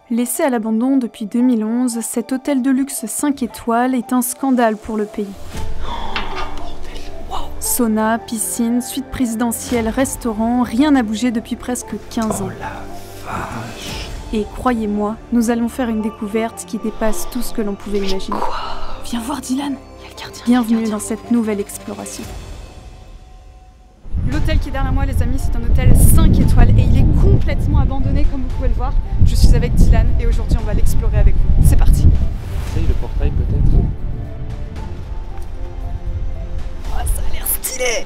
Laissé à l'abandon depuis 2011, cet hôtel de luxe 5 étoiles est un scandale pour le pays. Sauna, piscine, suite présidentielle, restaurant, rien n'a bougé depuis presque 15 ans. Oh la vache! Et croyez-moi, nous allons faire une découverte qui dépasse tout ce que l'on pouvait imaginer. Quoi? Viens voir Dylan. Il y a le gardien. Bienvenue dans cette nouvelle exploration. L'hôtel qui est derrière moi, les amis, c'est un hôtel 5 étoiles et il est complètement abandonné comme vous pouvez le voir. Je suis avec Dylan et aujourd'hui on va l'explorer avec vous. C'est parti. Essaye le portail peut-être. Oh, ça a l'air stylé.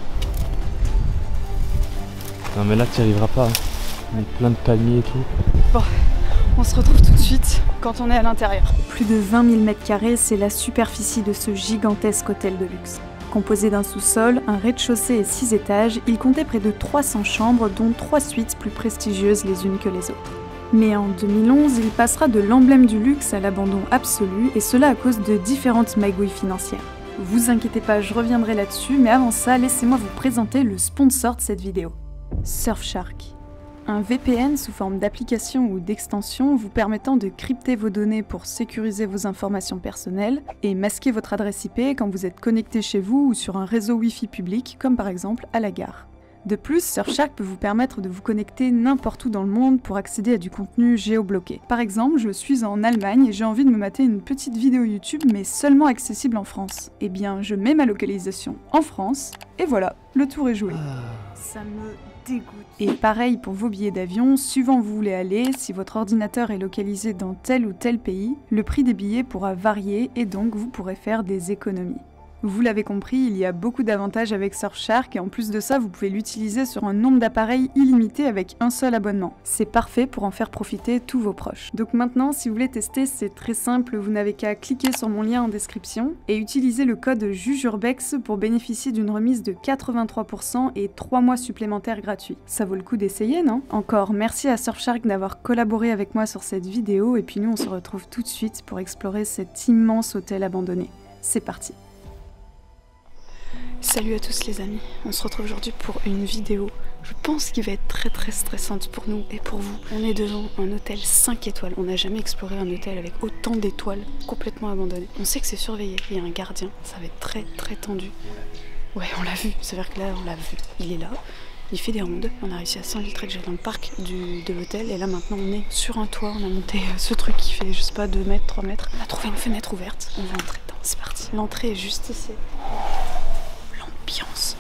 Non mais là tu n'y arriveras pas. Il y a plein de palmiers et tout. Bon, on se retrouve tout de suite quand on est à l'intérieur. Plus de 20 000 m², c'est la superficie de ce gigantesque hôtel de luxe. Composé d'un sous-sol, un rez-de-chaussée et 6 étages, il comptait près de 300 chambres, dont 3 suites plus prestigieuses les unes que les autres. Mais en 2011, il passera de l'emblème du luxe à l'abandon absolu, et cela à cause de différentes magouilles financières. Vous inquiétez pas, je reviendrai là-dessus, mais avant ça, laissez-moi vous présenter le sponsor de cette vidéo. Surfshark. Un VPN sous forme d'application ou d'extension vous permettant de crypter vos données pour sécuriser vos informations personnelles et masquer votre adresse IP quand vous êtes connecté chez vous ou sur un réseau Wi-Fi public, comme par exemple à la gare. De plus, Surfshark peut vous permettre de vous connecter n'importe où dans le monde pour accéder à du contenu géobloqué. Par exemple, je suis en Allemagne et j'ai envie de me mater une petite vidéo YouTube mais seulement accessible en France. Eh bien, je mets ma localisation en France et voilà, le tour est joué. Ça me dégoûte. Et pareil pour vos billets d'avion, suivant où vous voulez aller, si votre ordinateur est localisé dans tel ou tel pays, le prix des billets pourra varier et donc vous pourrez faire des économies. Vous l'avez compris, il y a beaucoup d'avantages avec Surfshark et en plus de ça, vous pouvez l'utiliser sur un nombre d'appareils illimité avec un seul abonnement. C'est parfait pour en faire profiter tous vos proches. Donc maintenant, si vous voulez tester, c'est très simple, vous n'avez qu'à cliquer sur mon lien en description et utiliser le code JUJURBEX pour bénéficier d'une remise de 83% et 3 mois supplémentaires gratuits. Ça vaut le coup d'essayer, non? Encore merci à Surfshark d'avoir collaboré avec moi sur cette vidéo et puis nous on se retrouve tout de suite pour explorer cet immense hôtel abandonné. C'est parti. Salut à tous les amis, on se retrouve aujourd'hui pour une vidéo, je pense qui va être très stressante pour nous et pour vous. On est devant un hôtel 5 étoiles, on n'a jamais exploré un hôtel avec autant d'étoiles complètement abandonné. On sait que c'est surveillé, il y a un gardien, ça va être très tendu. Ouais, on l'a vu, c'est-à-dire que là on l'a vu, il est là, il fait des rondes, on a réussi à s'infiltrer déjà dans le parc de l'hôtel et là maintenant on est sur un toit, on a monté ce truc qui fait je sais pas 2 mètres, 3 mètres. On a trouvé une fenêtre ouverte, on va entrer dedans, c'est parti. L'entrée est juste ici. L'ambiance.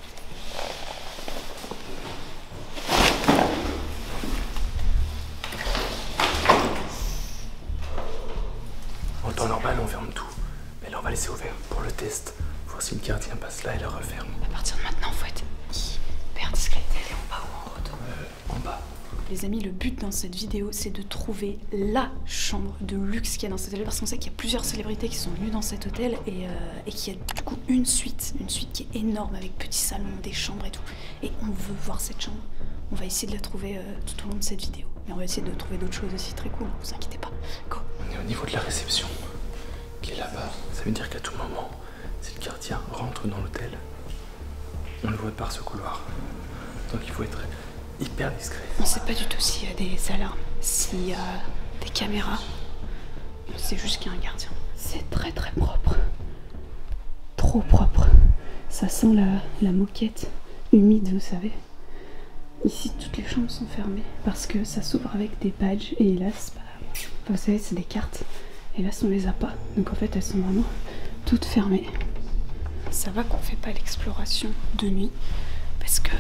En temps normal on ferme tout. Mais là on va laisser ouvert pour le test. Voir si le gardien passe là et le referme. À partir de maintenant, faut être hyper discret. Elle est en bas ou en haut? En bas. Les amis, le but dans cette vidéo, c'est de trouver la chambre de luxe qu'il y a dans cet hôtel. Parce qu'on sait qu'il y a plusieurs célébrités qui sont venues dans cet hôtel et qu'il y a du coup une suite qui est énorme avec petit salon, des chambres et tout. Et on veut voir cette chambre. On va essayer de la trouver tout au long de cette vidéo. Mais on va essayer de trouver d'autres choses aussi très cool, vous inquiétez pas. Go. On est au niveau de la réception, qui est là-bas. Ça veut dire qu'à tout moment, si le gardien rentre dans l'hôtel, on le voit par ce couloir. Donc il faut être hyper discret. On sait pas du tout s'il y a des alarmes, s'il y a des caméras. C'est juste qu'il y a un gardien. C'est très propre. Trop propre. Ça sent la moquette humide, vous savez. Ici, toutes les chambres sont fermées parce que ça s'ouvre avec des badges et hélas, vous savez, c'est des cartes. Hélas, on les a pas. Donc en fait, elles sont vraiment toutes fermées. Ça va qu'on fait pas l'exploration de nuit parce que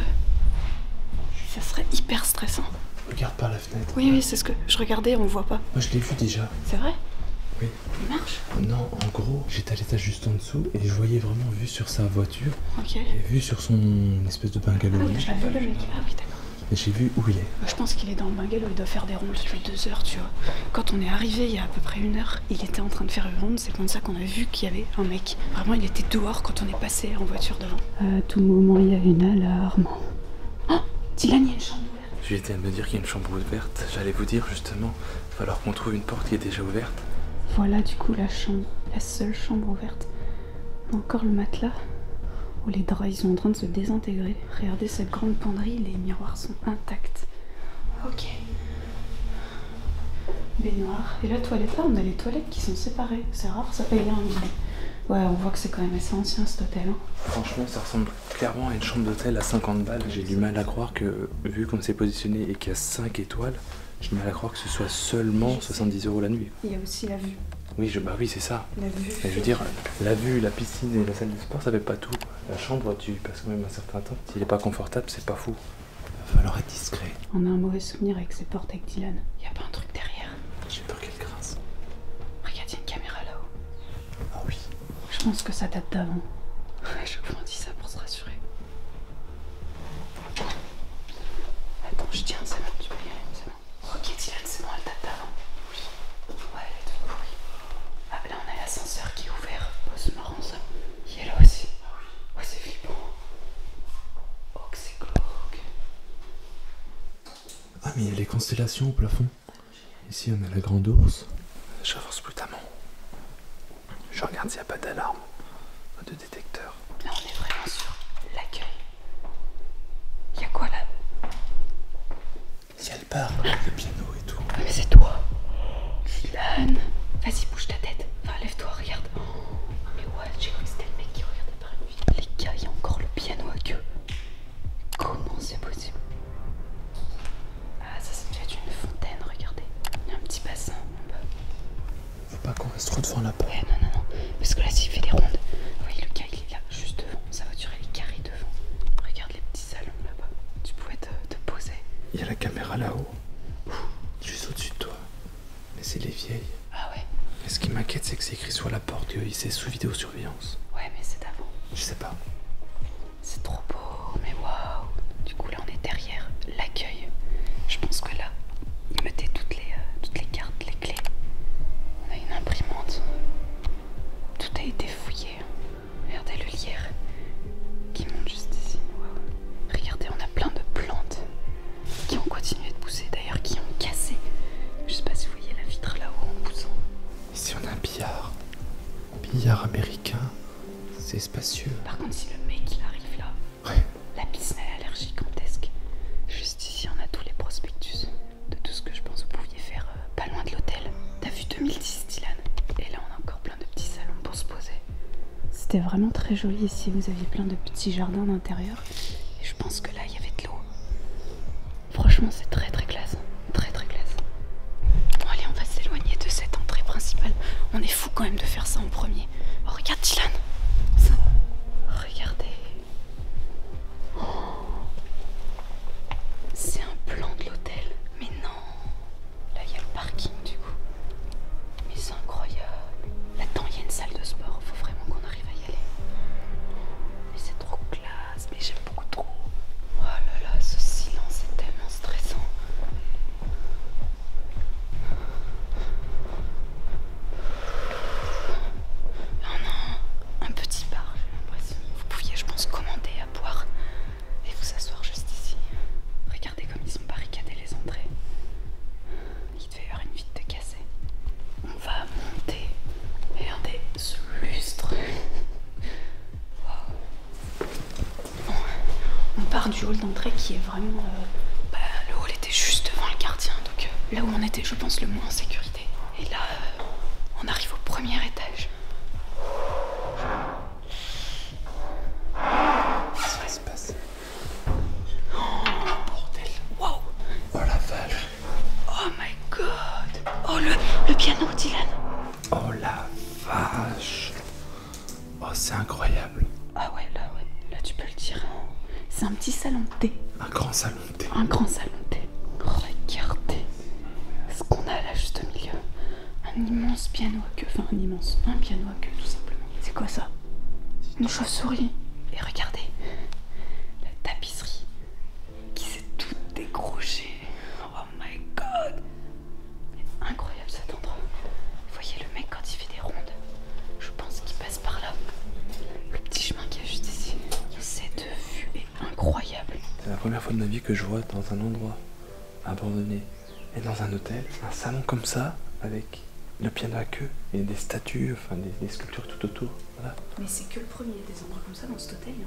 ça serait hyper stressant. Regarde par la fenêtre. Oui, c'est ce que je regardais, on le voit pas. Moi je l'ai vu déjà. C'est vrai? Oui. Il marche? Non, en gros, j'étais à l'étage juste en dessous et je voyais vraiment vue sur sa voiture Ok. et vue sur son espèce de bungalow. Ah oui, je l'avais le mec. Ah oui, d'accord. Et j'ai vu où il est. Je pense qu'il est dans le bungalow, il doit faire des rondes depuis 2 heures, tu vois. Quand on est arrivé il y a à peu près 1 heure, il était en train de faire une ronde, c'est comme ça qu'on a vu qu'il y avait un mec. Vraiment, il était dehors quand on est passé en voiture devant. À tout moment, il y a une alarme. Oh, Dylan, il y a une chambre ouverte. Je viens de me dire qu'il y a une chambre ouverte. J'allais vous dire justement, il va falloir qu'on trouve une porte qui est déjà ouverte. Voilà du coup la chambre, la seule chambre ouverte. Encore le matelas. Oh, les draps, ils sont en train de se désintégrer. Regardez cette grande penderie, les miroirs sont intacts. Ok. baignoire. Et la toilette, ah on a les toilettes qui sont séparées. C'est rare ça. Et là un lit. Ouais, on voit que c'est quand même assez ancien cet hôtel. Hein. Franchement, ça ressemble clairement à une chambre d'hôtel à 50 balles. J'ai du mal à croire que, vu qu'on s'est positionné et qu'il y a 5 étoiles, j'ai du mal à croire que ce soit seulement 70 € la nuit. Il y a aussi la vue. Oui, bah oui, c'est ça. La vue. Mais je veux dire, la vue, la piscine et la salle de sport, ça fait pas tout. La chambre, tu passes quand même un certain temps. S'il est pas confortable, c'est pas fou. Il va falloir être discret. On a un mauvais souvenir avec ces portes avec Dylan. Y a pas un truc derrière? J'ai peur qu'elle grince. Regarde, y a une caméra là-haut. Ah oui. Je pense que ça date d'avant. Je vous dis ça pour se rassurer. Attends, je tiens, c'est bon, tu peux y aller, c'est bon. Ok, Dylan, c'est bon, elle date d'avant. Oui. Ouais, elle est toute pourrie. Ah, là, on a l'ascenseur qui est ouvert. Oh, c'est marrant ça. Il est là aussi. Ouais, c'est flippant. Oh, que c'est glauque. Ah, mais il y a les constellations au plafond. Ici, on a la grande ours. J'avance prudemment. Je regarde s'il n'y a pas d'alarme, de détecteur. Là, on est vraiment sur l'accueil. Il y a quoi là? Si elle part, le piano et tout. Ah, mais c'est toi. Dylan. Vas-y, bouge ta tête. Enfin, lève-toi, regarde. Oh, mais ouais, j'ai cru que c'était le mec qui regardait par une vitre. Les gars, il y a encore le piano à queue. Comment c'est possible? Ah, ça devait être une fontaine, regardez. Il y a un petit bassin en bas. Faut pas qu'on reste trop devant la porte. Ouais, non. Parce que là, s'il fait des rondes, oui, le gars, il est là, juste devant. Sa voiture, elle est carrée devant. Regarde les petits salons là-bas. Tu pouvais te poser. Il y a la caméra là-haut, juste au-dessus de toi. Mais c'est les vieilles. Ah ouais? Et ce qui m'inquiète, c'est que c'est écrit sur la porte que c'est sous vidéosurveillance. Ouais, mais c'est d'avant. Je sais pas. C'est trop beau, mais waouh! Du coup, là, on est derrière l'accueil. Je pense que là, ils mettaient toutes les cartes, les clés. On a une imprimante. Tout a été fouillé. Regardez le lierre qui monte juste ici. Waouh. Regardez, on a plein de plantes qui ont continué de pousser, d'ailleurs, qui ont cassé. Je sais pas si vous voyez la vitre là-haut en poussant. Ici, on a un billard. Billard américain. C'est spacieux. Par contre, si le mec il arrive là, Ouais. la piscine elle a l'air gigantesque. Juste ici, on a tous les prospectus de tout ce que je pense que vous pouviez faire pas loin de l'hôtel. T'as vu 2010, Dylan? Et là, on a encore plein de petits salons pour se poser. C'était vraiment très joli ici. Vous aviez plein de petits jardins d'intérieur. Et je pense que là, il y avait de l'eau. Franchement, c'est très très classe. Très très classe. Bon, allez, on va s'éloigner de cette entrée principale. On est fou quand même de faire ça en premier. Oh, regarde, Dylan. Ça. Regardez. C'est un plan de l'hôtel. Mais non. Là, il y a le parking du coup. Mais c'est incroyable. Là-dedans, il y a une salle de sport. Faut vraiment qu'on arrive à y aller. Mais c'est trop classe. Mais j'aime beaucoup trop. Oh là là, ce silence est tellement stressant. On a un petit bar, j'ai l'impression. Vous pouviez, je pense, commander à boire et vous asseoir juste ici. Regardez comme ils ont barricadé les entrées. Il devait y avoir une vitre de cassée. On va monter. Regardez ce lustre. Wow. Bon, on part du hall d'entrée qui est vraiment... le hall était juste devant le gardien. Donc là où on était, je pense, le moins en sécurité. Et là, on arrive au premier étage. Qu'est-ce qui se passe? Bordel. Wow! Oh la vache. Oh my god! Oh le piano, Dylan! Oh la vache. Oh, c'est incroyable. Ah ouais, là tu peux le dire. C'est un petit salon de thé. Un grand salon de thé. Un grand salon de thé. Regardez ce qu'on a là juste au milieu. Un immense piano à queue. Enfin, un piano à queue, tout simplement. C'est quoi ça? Une chauve-souris. Et regardez, la tapisserie qui s'est toute décrochée. Oh my god! Incroyable cet endroit. Vous voyez le mec quand il fait des rondes? Je pense qu'il passe par là. Le petit chemin qu'il y a juste ici. Cette vue est incroyable. C'est la première fois de ma vie que je vois dans un endroit abandonné et dans un hôtel, un salon comme ça, avec le piano à queue et des statues, enfin des sculptures tout autour. Voilà. Mais c'est que le premier des endroits comme ça dans cet hôtel, il y en a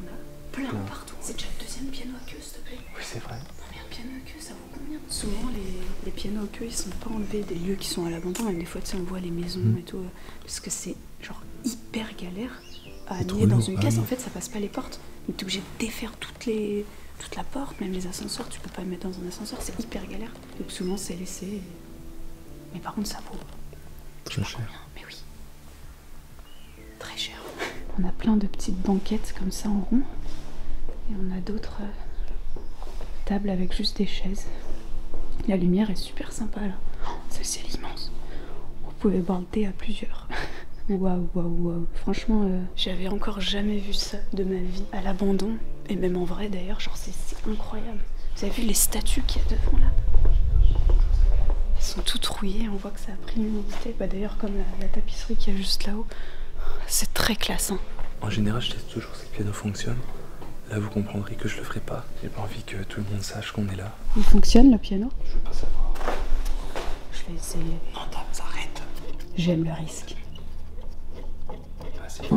plein partout. C'est déjà le deuxième piano à queue, s'il te plaît. Oui, c'est vrai. Non mais un piano à queue, ça vaut combien? Souvent les pianos à queue, ils sont pas enlevés des lieux qui sont à l'abandon. Même des fois, tu sais, on voit les maisons et tout. Parce que c'est genre hyper galère à amener dans une caisse. En fait, ça passe pas les portes. Donc t'es obligé de défaire toute la porte, même les ascenseurs. Tu peux pas le mettre dans un ascenseur, c'est hyper galère. Donc souvent, c'est laissé. Mais par contre, ça vaut très cher. Mais oui. Très cher. On a plein de petites banquettes comme ça en rond. Et on a d'autres tables avec juste des chaises. La lumière est super sympa là. Oh, celle-ci elle est immense. Vous pouvez boire le thé à plusieurs. Waouh, waouh, waouh. Franchement, j'avais encore jamais vu ça de ma vie. À l'abandon, et même en vrai d'ailleurs, genre c'est incroyable. Vous avez vu les statues qu'il y a devant là? Elles sont toutes rouillées, on voit que ça a pris l'humidité. Bah d'ailleurs comme la tapisserie qu'il y a juste là-haut. C'est très classe, hein. En général, je teste toujours si le piano fonctionne. Là, vous comprendrez que je le ferai pas. J'ai pas envie que tout le monde sache qu'on est là. Il fonctionne le piano? Je veux pas savoir. Je vais essayer. Non, Dame, arrête. J'aime le risque. Vas-y.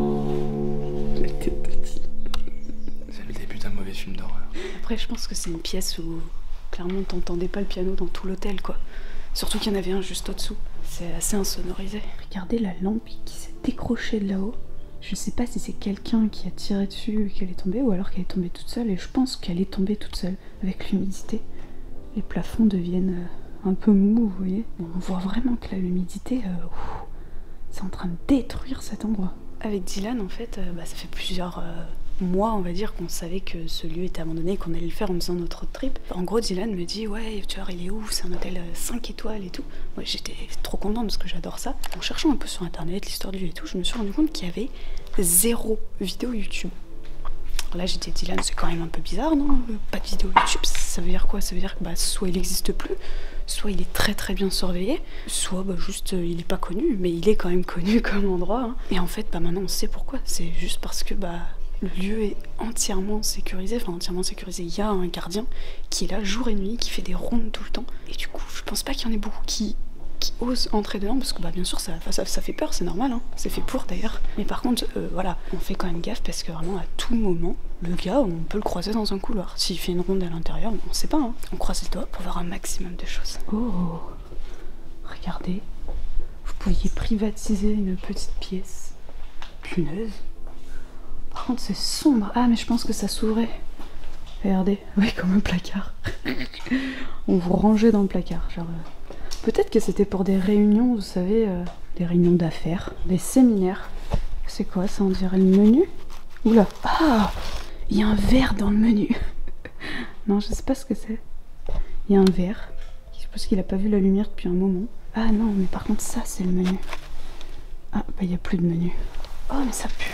C'est le début d'un mauvais film d'horreur. Après, je pense que c'est une pièce où clairement t'entendais pas le piano dans tout l'hôtel, quoi. Surtout qu'il y en avait un juste au-dessous. C'est assez insonorisé. Regardez la lampe qui s'est décrochée de là-haut. Je sais pas si c'est quelqu'un qui a tiré dessus et qu'elle est tombée, ou alors qu'elle est tombée toute seule. Et je pense qu'elle est tombée toute seule. Avec l'humidité, les plafonds deviennent un peu mous, vous voyez. On voit vraiment que l'humidité, c'est en train de détruire cet endroit. Avec Dylan, en fait, ça fait plusieurs mois, on va dire, qu'on savait que ce lieu était abandonné, qu'on allait le faire en faisant notre road trip. En gros, Dylan me dit, ouais, tu vois, il est où? C'est un hôtel 5 étoiles et tout. Moi, j'étais trop contente parce que j'adore ça. En cherchant un peu sur internet, l'histoire du lieu et tout, je me suis rendu compte qu'il y avait 0 vidéo YouTube. Alors là, j'ai dit, Dylan, c'est quand même un peu bizarre, non? Pas de vidéo YouTube, ça veut dire quoi? Ça veut dire que soit il n'existe plus, soit il est très très bien surveillé, soit juste il est pas connu, mais il est quand même connu comme endroit. Hein. Et en fait, maintenant on sait pourquoi. C'est juste parce que le lieu est entièrement sécurisé. Enfin, entièrement sécurisé. Il y a un gardien qui est là jour et nuit, qui fait des rondes tout le temps. Et du coup, je pense pas qu'il y en ait beaucoup qui osent entrer dedans, parce que bien sûr ça fait peur, c'est normal, hein. C'est fait pour d'ailleurs. Mais par contre, voilà, on fait quand même gaffe parce que vraiment à tout moment, le gars, on peut le croiser dans un couloir. S'il fait une ronde à l'intérieur, on sait pas, hein. On croise les doigts pour voir un maximum de choses. Oh, regardez, vous pouviez privatiser une petite pièce. Punaise. Par contre, c'est sombre. Ah, mais je pense que ça s'ouvrait. Regardez, oui, comme un placard. On vous rangeait dans le placard, genre... Peut-être que c'était pour des réunions, vous savez, des réunions d'affaires, des séminaires. C'est quoi ça? On dirait le menu? Oula! Ah! Il y a un verre dans le menu. Non, je sais pas ce que c'est. Il y a un verre. Je suppose qu'il a pas vu la lumière depuis un moment. Ah non, mais par contre ça, c'est le menu. Ah, il n'y a plus de menu. Oh, mais ça pue!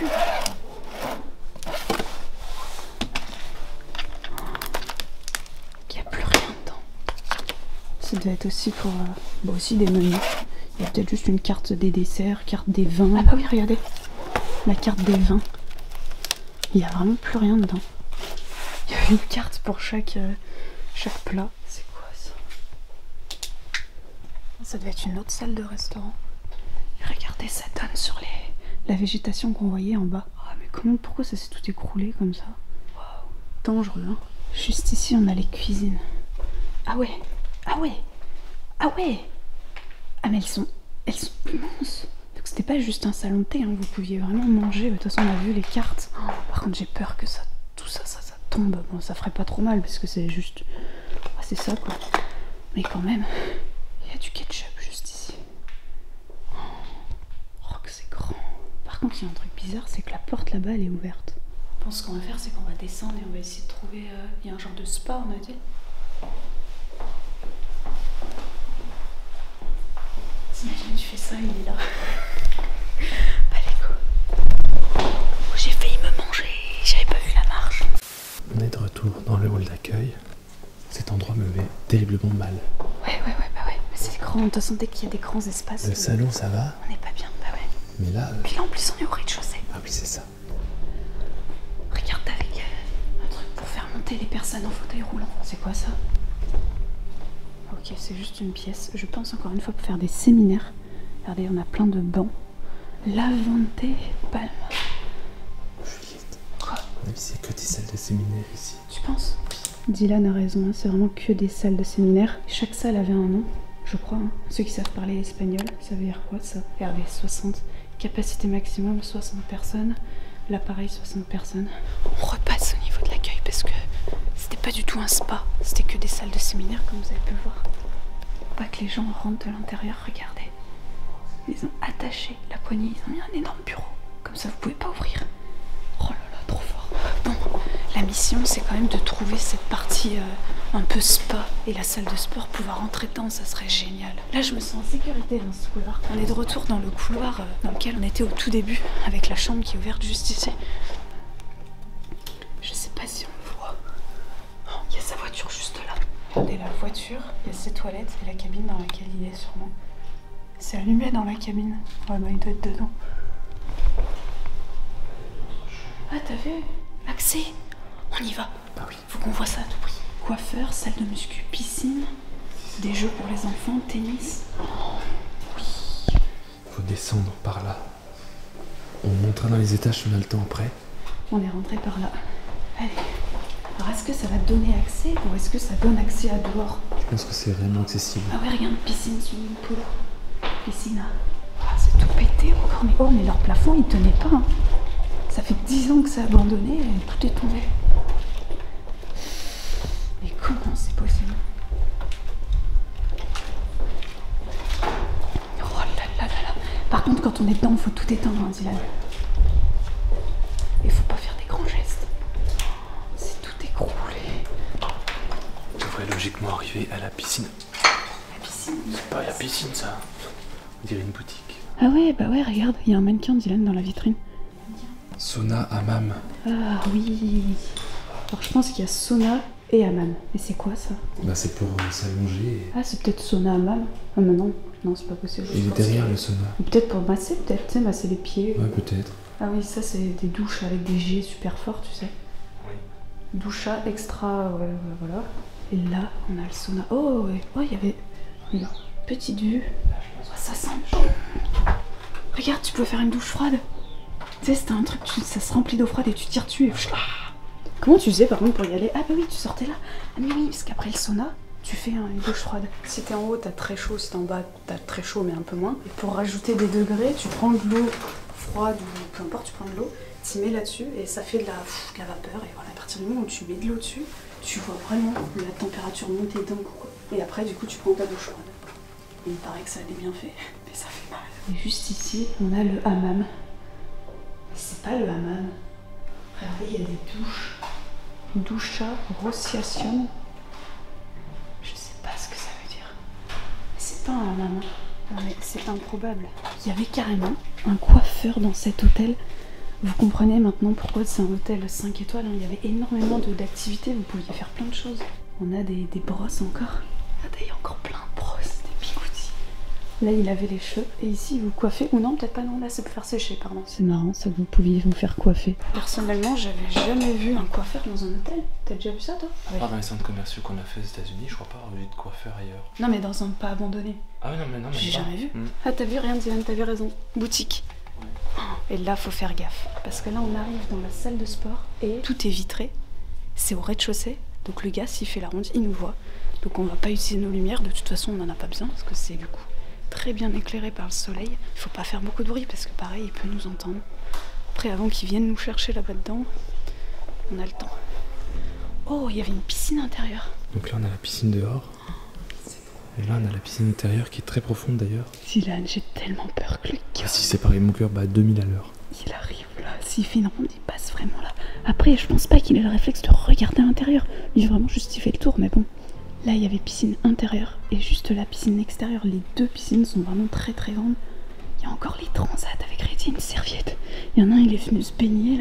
Il n'y a plus rien dedans. Ça doit être aussi pour aussi des menus. Il y a peut-être juste une carte des desserts, carte des vins. Ah bah oui, regardez, la carte des vins. Il n'y a vraiment plus rien dedans. Il y a une carte pour chaque plat. C'est quoi ça? Ça doit être une autre salle de restaurant. Et regardez, ça donne sur la végétation qu'on voyait en bas. Ah mais pourquoi ça s'est tout écroulé comme ça? Waouh, dangereux, hein. Juste ici, on a les cuisines. Ah ouais. Ah ouais! Ah ouais! Ah mais elles sont immenses! Donc c'était pas juste un salon de thé, hein. Vous pouviez vraiment manger. De toute façon on a vu les cartes. Oh, par contre j'ai peur que tout ça tombe. Bon ça ferait pas trop mal parce que c'est juste... Ah, c'est ça quoi. Mais quand même, il y a du ketchup juste ici. Oh que c'est grand! Par contre il y a un truc bizarre, c'est que la porte là-bas elle est ouverte. Je pense qu'on va faire c'est qu'on va descendre et on va essayer de trouver... Il y a un genre de spa on a dit. T'imagines, tu fais ça, il est là. Allez, go. Oh, j'ai failli me manger, j'avais pas vu la marche. On est de retour dans le hall d'accueil. Cet endroit me met terriblement mal. Ouais. Mais c'est grand, de toute façon, dès qu'il y a des grands espaces. Le salon, ça va? On n'est pas bien, bah ouais. Mais là. Puis là, en plus, on est au rez-de-chaussée. Ah oui, c'est ça. Regarde avec un truc pour faire monter les personnes en fauteuil roulant. C'est quoi ça? Ok, c'est juste une pièce. Je pense encore une fois pour faire des séminaires. Regardez, on a plein de bancs. Lavante Palma. Juliette. Quoi? On est c'est que des salles de séminaire ici. Tu penses? Dylan a raison, hein, c'est vraiment que des salles de séminaire. Chaque salle avait un nom, je crois. Hein. Ceux qui savent parler espagnol, ça veut dire quoi ça? Regardez, 60. Capacité maximum, 60 personnes. Là pareil, 60 personnes. On repasse au niveau de l'accueil parce que c'était pas du tout un spa. C'était que des salles de séminaire comme vous avez pu le voir. Pas que les gens rentrent de l'intérieur, regardez. Ils ont attaché la poignée, ils ont mis un énorme bureau. Comme ça vous pouvez pas ouvrir. Oh là là, trop fort. Bon, la mission c'est quand même de trouver cette partie un peu spa. Et la salle de sport, pouvoir rentrer dedans, ça serait génial. Là je me sens en sécurité dans ce couloir. On est de retour dans le couloir dans lequel on était au tout début. Avec la chambre qui est ouverte juste ici. Je sais pas si on le voit. Oh, il y a sa voiture juste là. Regardez la voiture, il y a ses toilettes et la cabine dans laquelle il est sûrement. C'est allumé dans la cabine. Ouais, bah il doit être dedans. Ah, t'as vu? Accès. On y va. Bah oui. Faut qu'on voit ça à tout prix. Coiffeur, salle de muscu, piscine, des jeux pour les enfants, tennis. Oui. Faut descendre par là. On montera dans les étages si on a le temps après. On est rentré par là. Allez. Alors est-ce que ça va te donner accès ou est-ce que ça donne accès à dehors? Je pense que c'est réellement accessible. Ah ouais, regarde, piscine, swimming pool. Piscine. Ah, c'est tout pété encore. Mais oh, mais leur plafond, il tenait pas. Hein. Ça fait 10 ans que c'est abandonné et tout est tombé. Mais comment c'est possible? Oh là là là là. Par contre, quand on est dedans, il faut tout éteindre, hein, Dylan. Il faut pas faire des grands gestes. C'est tout écroulé. On devrait logiquement arriver à la piscine. La piscine? C'est pas la piscine ça. On dirait une boutique. Ah ouais, bah ouais, regarde, il y a un mannequin Dylan dans la vitrine. Sauna, hammam. Ah oui. Alors je pense qu'il y a sauna et hammam. Mais c'est quoi ça? Bah c'est pour s'allonger. Ah, c'est peut-être sauna hammam. Ah mais non, non c'est pas possible. Il est derrière le sauna. Ou peut-être pour masser, peut-être, tu sais, masser les pieds. Ouais, peut-être. Ah oui, ça c'est des douches avec des jets super forts, tu sais. Oui. Doucha extra, ouais, voilà. Et là, on a le sauna. Oh, ouais. Oh, il y avait une petite vue. Oh, ça sent bon. Regarde, tu peux faire une douche froide. Tu sais, c'était un truc, ça se remplit d'eau froide et tu tires dessus et... Comment tu faisais par contre pour y aller? Ah bah oui, tu sortais là. Ah mais oui, parce qu'après le sauna, tu fais une douche froide. Si t'es en haut, t'as très chaud. Si t'es en bas, t'as très chaud, mais un peu moins. Et pour rajouter des degrés, tu prends de l'eau froide ou peu importe, tu prends de l'eau, tu mets là-dessus et ça fait de la vapeur. Et voilà, à partir du moment où tu mets de l'eau dessus, tu vois vraiment la température monter d'un coup. Et après, du coup, tu prends ta douche froide. Et il paraît que ça a des bienfaits, mais ça fait mal. Et juste ici, on a le hammam. C'est pas le hammam. Regardez, il y a des douches. Doucha Rossiation. Je sais pas ce que ça veut dire. Mais c'est pas un hammam. Non mais c'est improbable. Il y avait carrément un coiffeur dans cet hôtel. Vous comprenez maintenant pourquoi c'est un hôtel 5 étoiles. Hein. Il y avait énormément d'activités. Vous pouviez faire plein de choses. On a des brosses encore. Regardez, il y a encore plein de brosses, des bigoudis. Là, il avait les cheveux. Et ici, vous coiffez. Ou non, peut-être pas, non. Là, c'est pour faire sécher, pardon. C'est marrant, ça, vous pouviez vous faire coiffer. Personnellement, j'avais jamais vu un coiffeur dans un hôtel. T'as déjà vu ça, toi? Ouais. Dans les centres commerciaux qu'on a fait aux États-Unis, je crois pas avoir vu de coiffeur ailleurs. Non, mais dans un pas abandonné. Ah oui, non, mais J'ai jamais vu. Mmh. Ah, t'as vu, rien, Dylan, t'avais raison. Boutique. Ouais. Et là, faut faire gaffe. Parce que là, on arrive dans la salle de sport et tout est vitré. C'est au rez-de-chaussée. Donc le gars, s'il fait la ronde, il nous voit. Donc on va pas utiliser nos lumières. De toute façon, on n'en a pas besoin parce que c'est du coup très bien éclairé par le soleil. Il faut pas faire beaucoup de bruit parce que pareil, il peut nous entendre. Après, avant qu'il vienne nous chercher là-bas dedans, on a le temps. Oh, il y avait une piscine intérieure. Donc là, on a la piscine dehors. Et là, on a la piscine intérieure qui est très profonde d'ailleurs. Dylan, j'ai tellement peur que le gars... Si séparer mon cœur bat à 2000 à l'heure. Il arrive là, s'il fait une ronde, il passe vraiment là. Après, je pense pas qu'il ait le réflexe de regarder à l'intérieur. Il vraiment juste il fait le tour, mais bon. Là, il y avait piscine intérieure et juste la piscine extérieure. Les deux piscines sont vraiment très très grandes. Il y a encore les transats avec Reddy, une serviette. Il y en a un, il est venu se baigner là.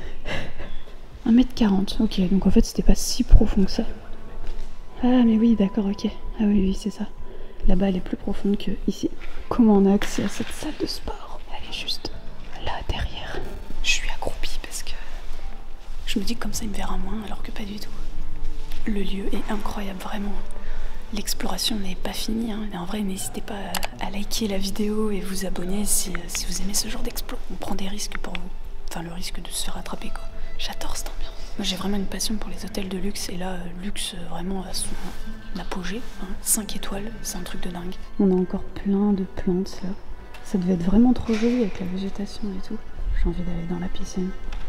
1m40, ok, donc en fait c'était pas si profond que ça. Ah mais oui, d'accord, ok. Ah oui, c'est ça. Là-bas elle est plus profonde que ici. Comment on a accès à cette salle de sport? Elle est juste là derrière. Je suis accroupie parce que je me dis que comme ça il me verra moins alors que pas du tout. Le lieu est incroyable, vraiment. L'exploration n'est pas finie, hein. Et en vrai, n'hésitez pas à liker la vidéo et vous abonner si vous aimez ce genre d'explo. On prend des risques pour vous. Enfin, le risque de se faire attraper, quoi. J'adore cette ambiance. Moi j'ai vraiment une passion pour les hôtels de luxe et là, luxe vraiment à son apogée, hein. 5 étoiles, c'est un truc de dingue. On a encore plein de plantes là. Ça devait être vraiment trop joli avec la végétation et tout. J'ai envie d'aller dans la piscine.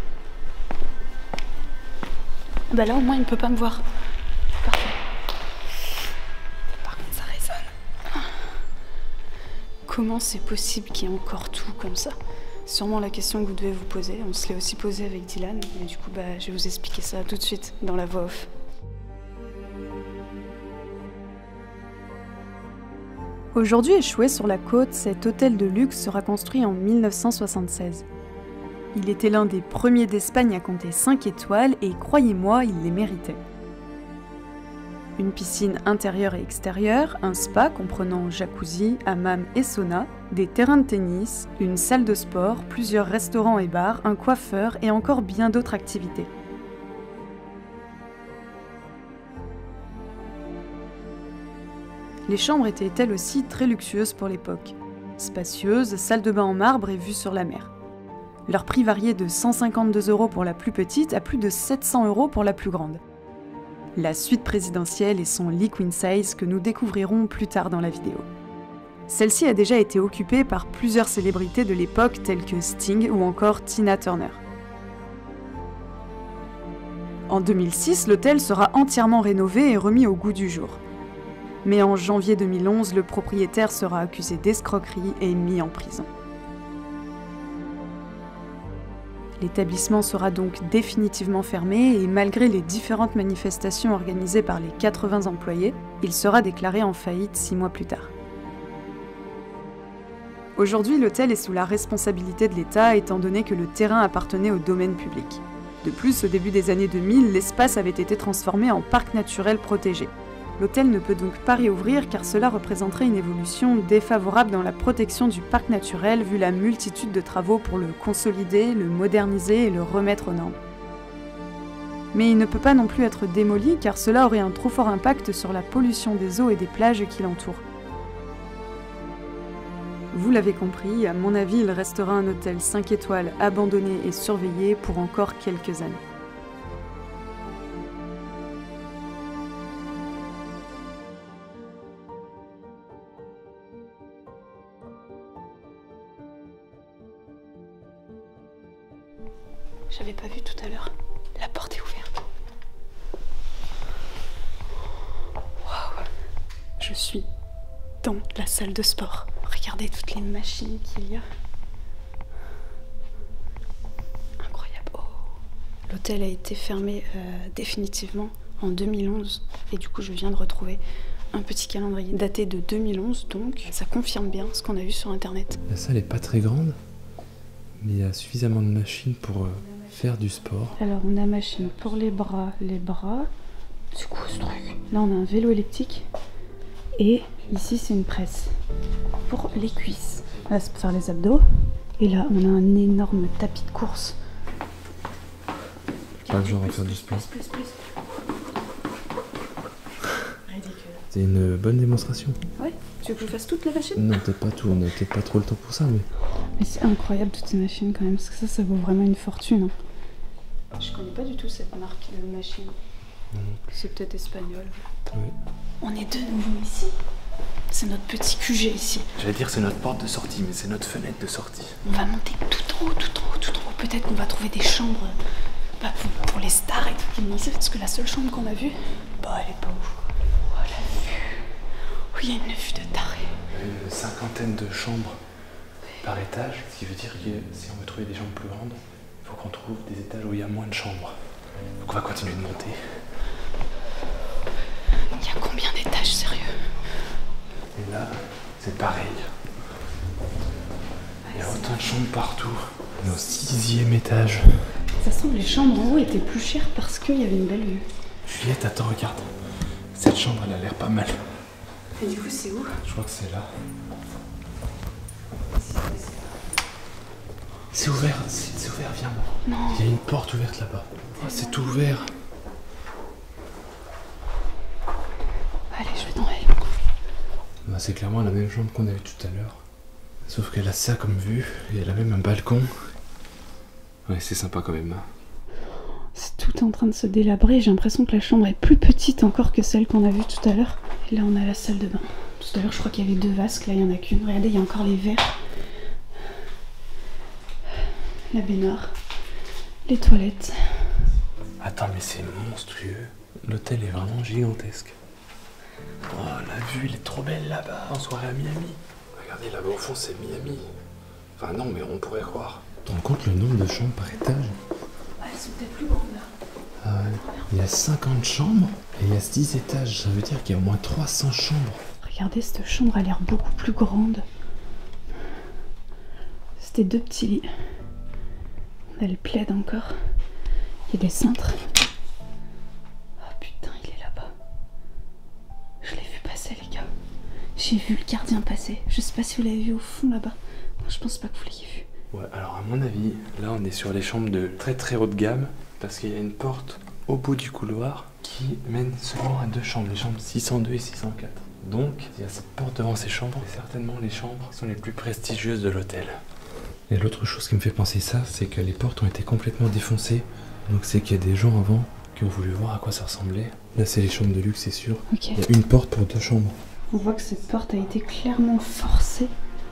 Bah là au moins il ne peut pas me voir. Parfait. Par contre ça résonne. Comment c'est possible qu'il y ait encore tout comme ça? Sûrement la question que vous devez vous poser. On se l'est aussi posée avec Dylan. Et du coup, je vais vous expliquer ça tout de suite dans la voix off. Aujourd'hui échoué sur la côte, cet hôtel de luxe sera construit en 1976. Il était l'un des premiers d'Espagne à compter 5 étoiles et croyez-moi, il les méritait. Une piscine intérieure et extérieure, un spa comprenant jacuzzi, hammam et sauna, des terrains de tennis, une salle de sport, plusieurs restaurants et bars, un coiffeur et encore bien d'autres activités. Les chambres étaient elles aussi très luxueuses pour l'époque. Spacieuses, salle de bain en marbre et vue sur la mer. Leur prix variait de 152 € pour la plus petite à plus de 700 € pour la plus grande. La suite présidentielle est son lit queen size que nous découvrirons plus tard dans la vidéo. Celle-ci a déjà été occupée par plusieurs célébrités de l'époque telles que Sting ou encore Tina Turner. En 2006, l'hôtel sera entièrement rénové et remis au goût du jour. Mais en janvier 2011, le propriétaire sera accusé d'escroquerie et mis en prison. L'établissement sera donc définitivement fermé et malgré les différentes manifestations organisées par les 80 employés, il sera déclaré en faillite 6 mois plus tard. Aujourd'hui, l'hôtel est sous la responsabilité de l'État étant donné que le terrain appartenait au domaine public. De plus, au début des années 2000, l'espace avait été transformé en parc naturel protégé. L'hôtel ne peut donc pas réouvrir car cela représenterait une évolution défavorable dans la protection du parc naturel vu la multitude de travaux pour le consolider, le moderniser et le remettre aux normes. Mais il ne peut pas non plus être démoli car cela aurait un trop fort impact sur la pollution des eaux et des plages qui l'entourent. Vous l'avez compris, à mon avis, il restera un hôtel 5 étoiles abandonné et surveillé pour encore quelques années. J'avais pas vu tout à l'heure. La porte est ouverte. Waouh! Je suis dans la salle de sport. Regardez toutes les machines qu'il y a. Incroyable. Oh. L'hôtel a été fermé définitivement en 2011. Et du coup, je viens de retrouver un petit calendrier daté de 2011. Donc, ça confirme bien ce qu'on a vu sur Internet. La salle est pas très grande, mais il y a suffisamment de machines pour faire du sport. Alors on a machine pour les bras, c'est quoi ce truc? Là on a un vélo elliptique et ici c'est une presse pour les cuisses. Là c'est pour faire les abdos et là on a un énorme tapis de course. Pas le genre à faire du sport. C'est une bonne démonstration. Ouais, tu veux que je fasse toute la machine? Non, peut-être pas tout, on n'a peut-être pas trop le temps pour ça, mais... Mais c'est incroyable toutes ces machines quand même, parce que ça vaut vraiment une fortune. Hein. Je connais pas du tout cette marque de machine. C'est peut-être espagnol. Oui. On est de nouveau ici. C'est notre petit QG ici. J'allais dire c'est notre porte de sortie, mais c'est notre fenêtre de sortie. On va monter tout en haut, tout en haut, tout en haut. Peut-être qu'on va trouver des chambres pour les stars et tout qui viennent ici, parce que la seule chambre qu'on a vue, elle est pas ouf. Oh la vue. Oh, il y a une vue de taré. Il y a une cinquantaine de chambres par étage, ce qui veut dire que si on veut trouver des chambres plus grandes, il faut qu'on trouve des étages où il y a moins de chambres. Donc on va continuer de monter. Il y a combien d'étages, sérieux? Et là, c'est pareil. Il y a autant de chambres partout. On est au 6e étage. Ça se trouve, les chambres en haut étaient plus chères parce qu'il y avait une belle vue. Juliette, attends, regarde. Cette chambre, elle a l'air pas mal. Et du coup, c'est où? Je crois que c'est là. C'est ouvert, viens. Non. Il y a une porte ouverte là-bas. Oh, c'est tout ouvert. Allez, je vais tomber. Bah, c'est clairement la même chambre qu'on a vue tout à l'heure. Sauf qu'elle a ça comme vue, et elle a même un balcon. Ouais, c'est sympa quand même. C'est tout est en train de se délabrer. J'ai l'impression que la chambre est plus petite encore que celle qu'on a vue tout à l'heure. Et là, on a la salle de bain. Tout à l'heure, je crois qu'il y avait 2 vasques. Là, il n'y en a qu'une. Regardez, il y a encore les verres. La baignoire. Les toilettes. Attends, mais c'est monstrueux. L'hôtel est vraiment gigantesque. Oh, la vue, elle est trop belle là-bas. En soirée à Miami. Regardez, là-bas au fond, c'est Miami. Enfin, non, mais on pourrait croire. Tu te rends compte le nombre de chambres par étage? Elles sont peut-être plus grandes là. Ah ouais. Il y a 50 chambres et il y a 10 étages. Ça veut dire qu'il y a au moins 300 chambres. Regardez, cette chambre a l'air beaucoup plus grande. C'était 2 petits lits. On a le plaid encore. Il y a des cintres. Oh putain, il est là-bas. Je l'ai vu passer, les gars. J'ai vu le gardien passer. Je sais pas si vous l'avez vu au fond là-bas. Non, je pense pas que vous l'ayez vu. Ouais, alors à mon avis, là on est sur les chambres de très très haut de gamme parce qu'il y a une porte au bout du couloir qui mène seulement à 2 chambres, les chambres 602 et 604. Donc, il y a cette porte devant ces chambres, et certainement les chambres qui sont les plus prestigieuses de l'hôtel. Et l'autre chose qui me fait penser ça, c'est que les portes ont été complètement défoncées. Donc c'est qu'il y a des gens avant qui ont voulu voir à quoi ça ressemblait. Là c'est les chambres de luxe, c'est sûr. Okay. Il y a une porte pour 2 chambres. On voit que cette porte a été clairement forcée.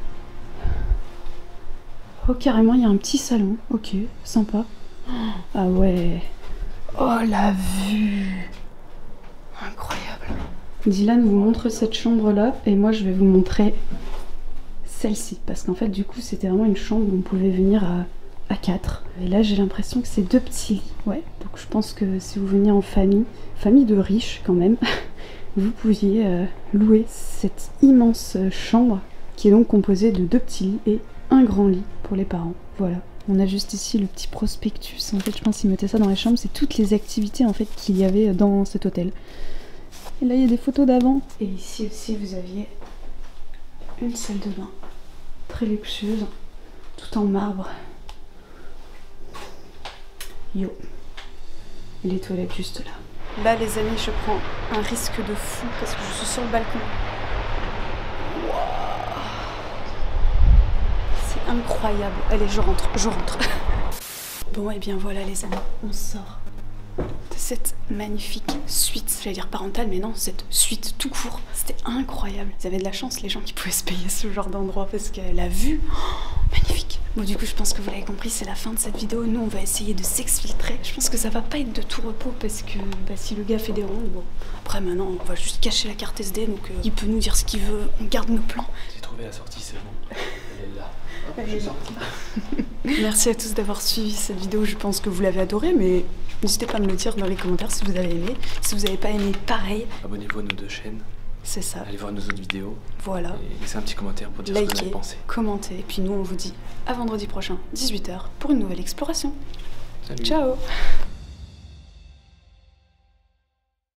Oh carrément, il y a un petit salon. Ok, sympa. Ah ouais. Oh la vue. Incroyable. Dylan vous montre cette chambre-là et moi je vais vous montrer celle-ci. Parce qu'en fait du coup c'était vraiment une chambre où on pouvait venir à 4. Et là j'ai l'impression que c'est 2 petits lits. Ouais, donc je pense que si vous veniez en famille de riches quand même, vous pouviez louer cette immense chambre qui est donc composée de 2 petits lits et un grand lit pour les parents. Voilà. On a juste ici le petit prospectus. En fait, je pense qu'ils mettaient ça dans les chambres. C'est toutes les activités en fait qu'il y avait dans cet hôtel. Et là, il y a des photos d'avant. Et ici aussi, vous aviez une salle de bain très luxueuse, tout en marbre. Yo. Et les toilettes juste là. Là, les amis, je prends un risque de fou parce que je suis sur le balcon. C'est incroyable. Allez, je rentre. Bon, et bien voilà, les amis, on sort de cette magnifique suite. J'allais dire parentale, mais non, cette suite tout court. C'était incroyable. Vous avez de la chance, les gens qui pouvaient se payer ce genre d'endroit, parce que la vue, magnifique. Bon, du coup, je pense que vous l'avez compris, c'est la fin de cette vidéo. Nous, on va essayer de s'exfiltrer. Je pense que ça va pas être de tout repos, parce que si le gars fait des rondes, bon, après maintenant, on va juste cacher la carte SD, donc il peut nous dire ce qu'il veut, on garde nos plans. J'ai trouvé la sortie, c'est bon. Elle est là. Elle est là. Merci à tous d'avoir suivi cette vidéo, je pense que vous l'avez adorée, mais n'hésitez pas à me le dire dans les commentaires si vous avez aimé. Si vous n'avez pas aimé, pareil. Abonnez-vous à nos 2 chaînes. C'est ça. Allez voir nos autres vidéos. Voilà. Et laissez un petit commentaire pour dire ce que vous avez pensé. Commentez. Et puis nous, on vous dit à vendredi prochain, 18 h, pour une nouvelle exploration. Salut. Ciao.